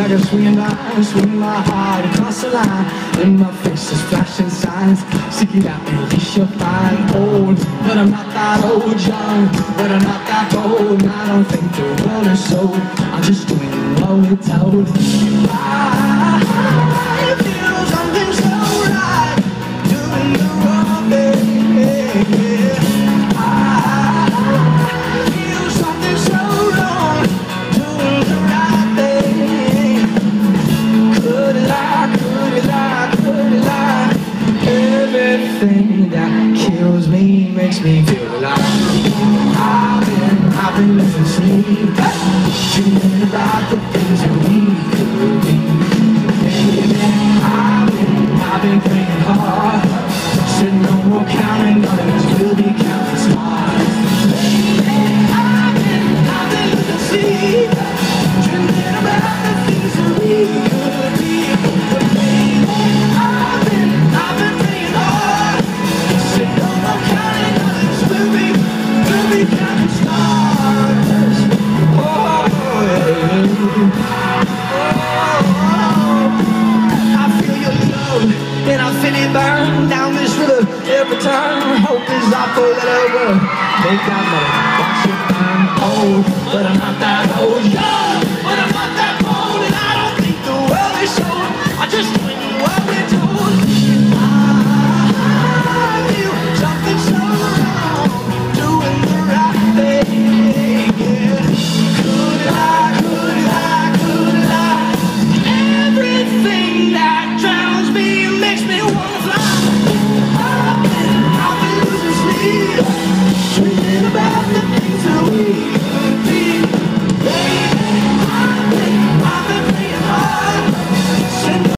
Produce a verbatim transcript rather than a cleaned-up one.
like a swinging line, swinging my heart across the line. And my face is flashing signs, stick it out and leash you'll find. Old, but I'm not that old. Young, but I'm not that bold. And I don't think the world is sold, I'm just doing what we're told. I feel something so right, doing the wrong thing. I feel something so wrong, doing the right thing. Could it lie, could it lie, could it lie? Everything that kills me makes me feel alive. I've been, I've been losing sleep, dreaming about the things that we could be. I've been, I've been praying hard, said no more counting others, we'll be counting stars. I've been, I've been losing sleep, dreaming about the things that we could be. But baby, I've been, I've been praying hard, said no more counting others, we'll be, we'll be counting stars. Oh, yeah. And I feel it burn down this river every turn. Hope is our four-letter word. Make that money, watch it burn. Oh, but I'm not that